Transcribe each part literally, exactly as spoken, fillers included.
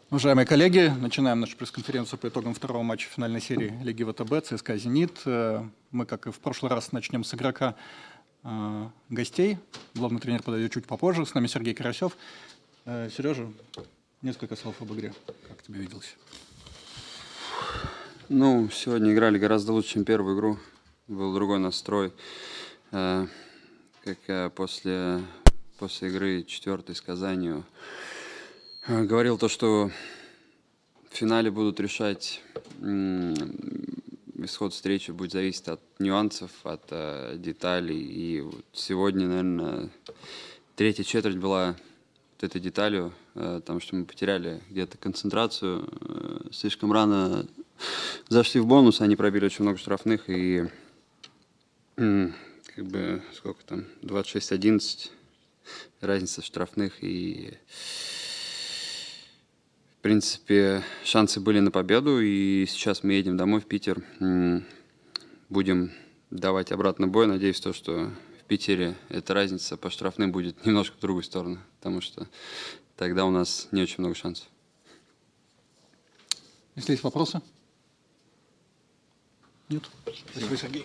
Уважаемые коллеги, начинаем нашу пресс-конференцию по итогам второго матча финальной серии Лиги ВТБ ЦСКА «Зенит». Мы, как и в прошлый раз, начнем с игрока э, гостей. Главный тренер подойдет чуть попозже. С нами Сергей Карасев. Э, Сережа, несколько слов об игре. Как тебе виделось? Ну, сегодня играли гораздо лучше, чем первую игру. Был другой настрой. Э, как я после, после игры четвертой с Казанью э, говорил то, что в финале будут решать м, исход встречи, будет зависеть от нюансов, от э, деталей. И вот сегодня, наверное, третья четверть была вот этой деталью, э, потому что мы потеряли где-то концентрацию. Э, слишком рано зашли в бонус, они пробили очень много штрафных, и м, как бы, сколько там, двадцать шесть одиннадцать, разница в штрафных, и в принципе шансы были на победу, и сейчас мы едем домой в Питер, м, будем давать обратно бой, надеюсь, то, что в Питере эта разница по штрафным будет немножко в другую сторону, потому что тогда у нас не очень много шансов. Если есть вопросы? Нет? Спасибо, Сергей.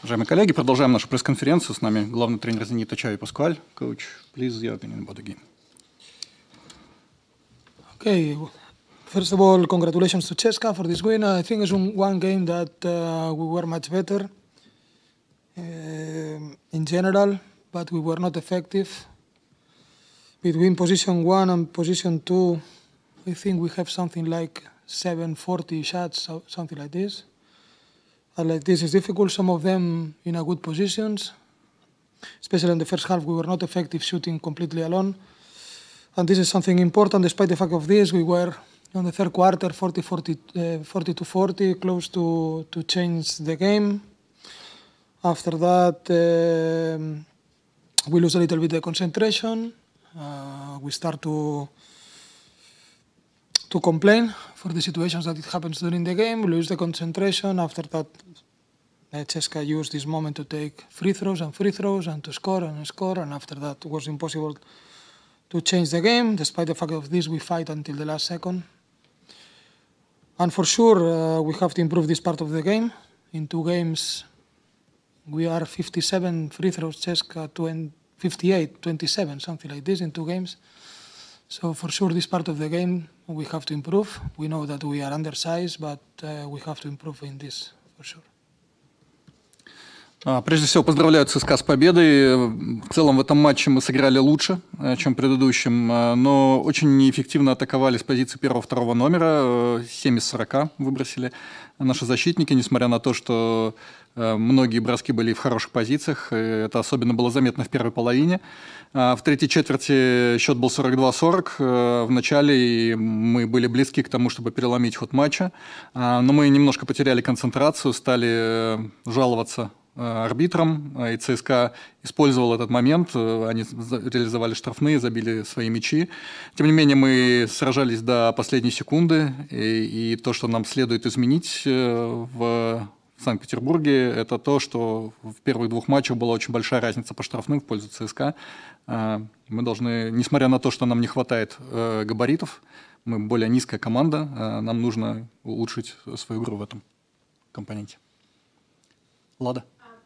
Уважаемые коллеги, продолжаем нашу пресс-конференцию. С нами главный тренер «Зенита» Чави Паскуаль. Coach, please, your opinion about the game. Okay, first of all, congratulations to CSKA for this win. I think it's one game that uh, we were much better uh, in general, but we were not effective. Between position one and position two, I think we have something like seven forty shots, something like this. And like this is difficult, some of them in a good positions. Especially in the first half, we were not effective shooting completely alone. And this is something important. Despite the fact of this, we were on the third quarter forty forty, uh, forty to forty, close to, to change the game. After that, um, we lose a little bit the concentration. Uh, we start to to complain for the situations that it happens during the game. We lose the concentration. After that, uh, CSKA used this moment to take free throws and free throws and to score and score. And after that, it was impossible to change the game. Despite the fact of this, we fight until the last second. And for sure, uh, we have to improve this part of the game. In two games, we are fifty-seven free throws, CSKA fifty-eight, twenty-seven, something like this in two games. So for sure, this part of the game, we have to improve. We know that we are undersized, but uh, we have to improve in this, for sure. Прежде всего, поздравляю ЦСКА с победой. В целом в этом матче мы сыграли лучше, чем в предыдущем, но очень неэффективно атаковали с позиции первого-второго номера. семь из сорока выбросили наши защитники, несмотря на то, что многие броски были в хороших позициях. Это особенно было заметно в первой половине. В третьей четверти счет был сорок два сорок. В начале мы были близки к тому, чтобы переломить ход матча. Но мы немножко потеряли концентрацию, стали жаловаться арбитрам, и ЦСКА использовал этот момент, они реализовали штрафные, забили свои мячи. Тем не менее, мы сражались до последней секунды, и, и то, что нам следует изменить в Санкт-Петербурге, это то, что в первых двух матчах была очень большая разница по штрафным в пользу ЦСКА. Мы должны, несмотря на то, что нам не хватает габаритов, мы более низкая команда, нам нужно улучшить свою игру в этом компоненте. Лада.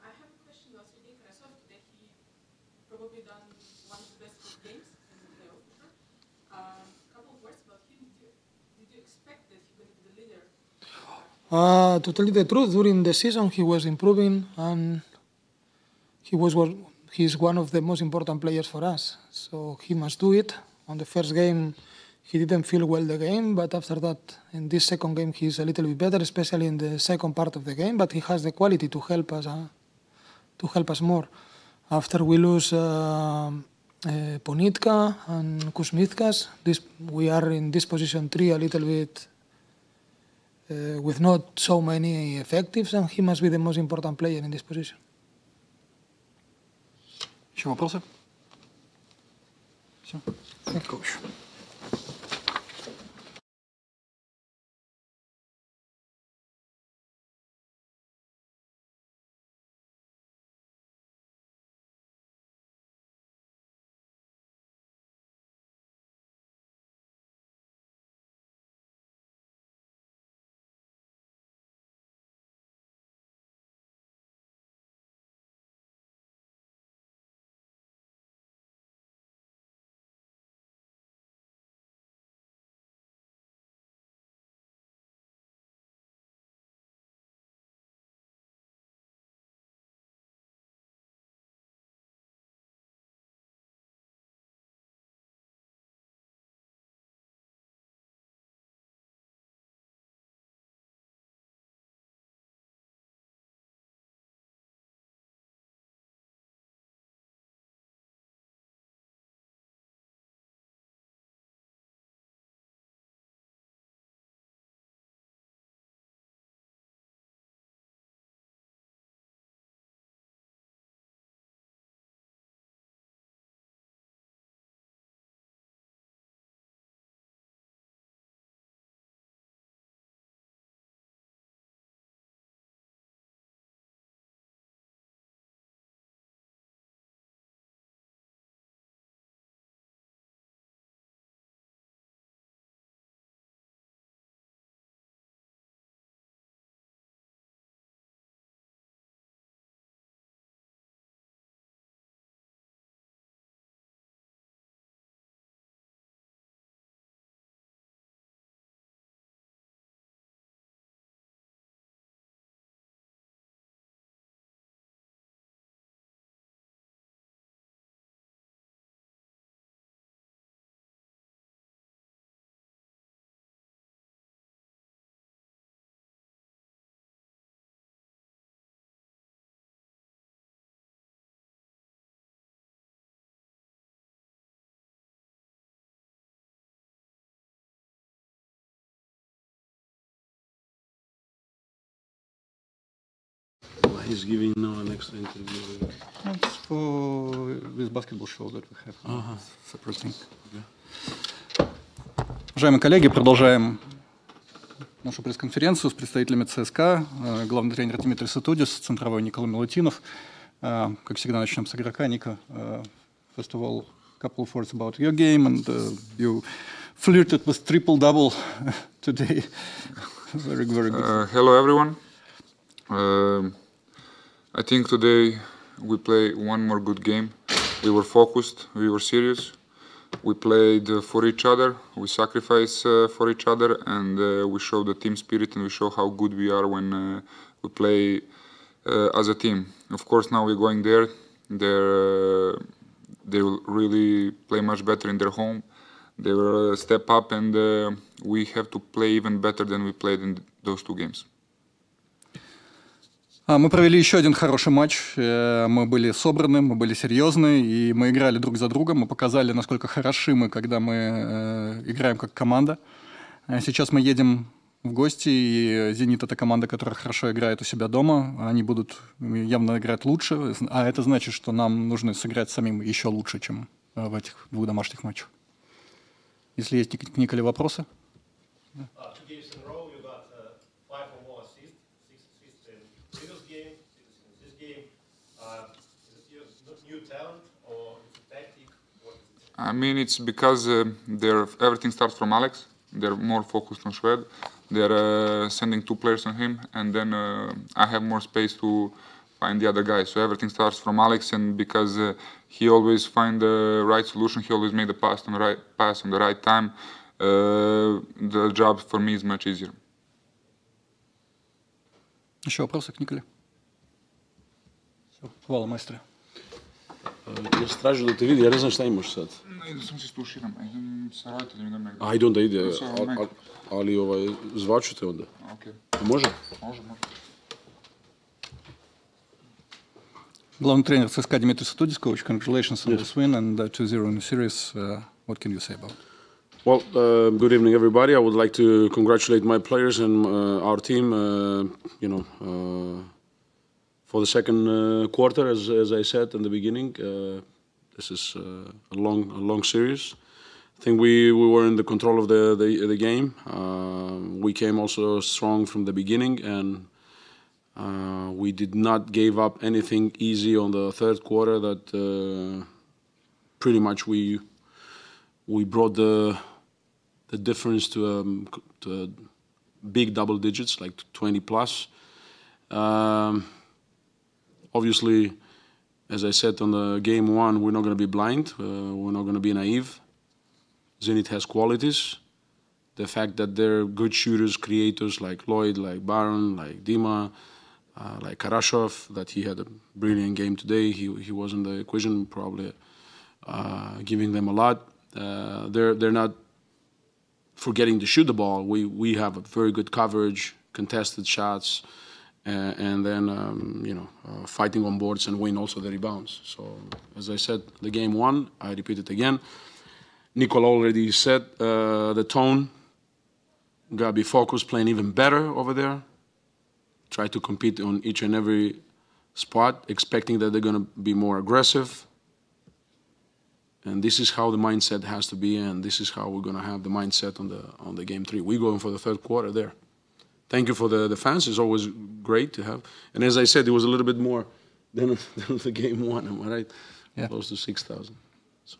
Uh, to tell you the truth, during the season he was improving, and he was he's one of the most important players for us. So he must do it. On the first game, he didn't feel well the game, but after that, in this second game, he's a little bit better, especially in the second part of the game. But he has the quality to help us, uh, to help us more. After we lose uh, uh, Ponitka and Kuzmitskas, this we are in this position three a little bit. Uh, with not so many effectives, and he must be the most important player in this position. Еще вопросы? Все. Thank you. he's giving now an extra interview. It's for this basketball show that we have. Ага. Separate thing. Уважаемые коллеги, продолжаем нашу пресс-конференцию с представителями ЦСКА. Э, Главный тренер Дмитрий Сатудис, центровой Никола Милутинов. Э, Как всегда, начнем с игрока. Ника, э, first of all, couple of words about your game, and uh, you flirted with triple-double today. Very, very good. Uh, hello everyone. Um I think today we play one more good game. We were focused, we were serious. We played uh, for each other, we sacrificed uh, for each other, and uh, we show the team spirit and we show how good we are when uh, we play uh, as a team. Of course, now we're going there. They're, uh, they will really play much better in their home. They will uh, step up, and uh, we have to play even better than we played in those two games. А, Мы провели еще один хороший матч. Э, Мы были собраны, мы были серьезны, и мы играли друг за другом. Мы показали, насколько хороши мы, когда мы э, играем как команда. А Сейчас мы едем в гости, и «Зенит» — это команда, которая хорошо играет у себя дома. Они будут явно играть лучше, а это значит, что нам нужно сыграть самим еще лучше, чем э, в этих двух домашних матчах. Если есть к Николе вопросы? Uh, two games in a row, you got uh, five or more assists, six assists in previous game, six in this game. Uh, is it your not new talent or it's a tactic? What is it? I mean, it's because uh, they're, everything starts from Alex. They're more focused on Shved. They're uh, sending two players on him, and then uh, I have more space to find the other guys. So everything starts from Alex, and because uh, he always find the right solution, he always made the pass on the right pass on the right time. Uh, the job for me is much easier. Еще вопросы к Николе? Все, хвала майстре. Jel stražio da te vidi, ja ne znam šta imaš sad. Ne, sam se stuširam, sa roditeljima da me... Ajde onda ide, Sa al- Mac. al- ali ovaj, zvaću te onda. Окей, Može? može, može. Главный тренер ЦСКА Дмитрий Сатудис, coach, congratulations on this win and uh, two zero in the series. Uh, what can you say about it? Well, uh, good evening, everybody. I would like to congratulate my players and uh, our team. Uh, you know, uh, for the second uh, quarter, as as I said in the beginning, uh, this is uh, a long a long series. I think we, we were in the control of the the, the game. Uh, we came also strong from the beginning, and uh, we did not give up anything easy on the third quarter. That uh, pretty much we we brought the the difference to um, to big double digits, like twenty plus. Um, obviously, as I said on the game one, we're not going to be blind. Uh, we're not going to be naive. Zenit has qualities. The fact that they're good shooters, creators like Lloyd, like Baron, like Dima, uh, like Karashov, that he had a brilliant game today. He he was in the equation, probably uh, giving them a lot. Uh, they're they're not forgetting to shoot the ball. We we have a very good coverage, contested shots, uh, and then um, you know uh, fighting on boards and win also the rebounds. So as I said, the game one, I repeat it again. Nikola already said uh, the tone. Gotta be focused, playing even better over there. Try to compete on each and every spot, expecting that they're gonna be more aggressive. And this is how the mindset has to be, and this is how we're going to have the mindset on the on the game three. We're going for the third quarter there. Thank you for the, the fans. It's always great to have. And as I said, it was a little bit more than, than the game one, am I right? Yeah. Close to six thousand. So.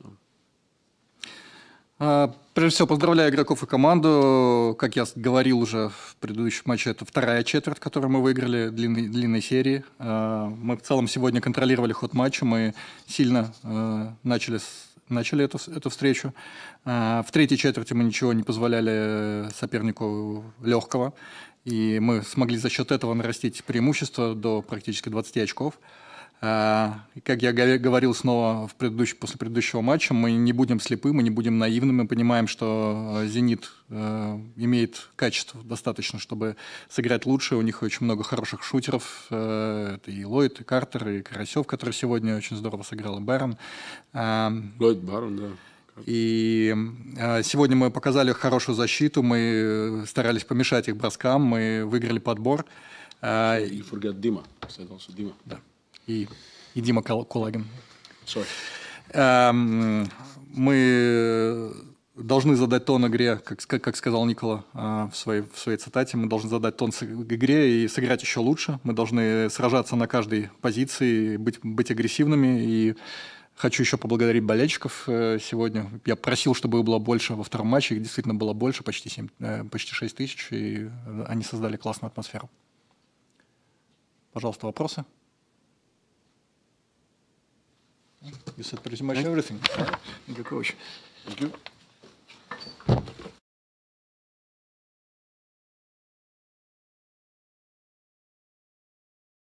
А, Прежде всего, поздравляю игроков и команду. Как я говорил уже в предыдущем матче, это вторая четверть, которую мы выиграли длинной, длинной серии. А, Мы в целом сегодня контролировали ход матча, мы сильно а, начали, с- начали эту, эту встречу. А, В третьей четверти мы ничего не позволяли сопернику легкого, и мы смогли за счет этого нарастить преимущество до практически двадцати очков. А, и Как я га- говорил снова в предыдущ- после предыдущего матча, мы не будем слепы, мы не будем наивными, мы понимаем, что э, «Зенит» э, имеет качество достаточно, чтобы сыграть лучше. У них очень много хороших шутеров. э, Это и Ллойд, и Картер, и Карасев, который сегодня очень здорово сыграл, и Барон. А, Lloyd Baron, да. И э, сегодня мы показали хорошую защиту, мы старались помешать их броскам, мы выиграли подбор. А, You forget Dima. I said also Dima. да. И, и Дима Кал- Кулагин. Sorry. Эм, Мы должны задать тон игре, как, ска- как сказал Никола а, в своей, в своей цитате, мы должны задать тон с- игре и сыграть еще лучше. Мы должны сражаться на каждой позиции, быть, быть агрессивными. И хочу еще поблагодарить болельщиков э, сегодня. Я просил, чтобы их было больше во втором матче. Их действительно было больше, почти, семь, э, почти шесть тысяч. И они создали классную атмосферу. Пожалуйста, вопросы? You said pretty much everything. Thank you, coach. Thank you.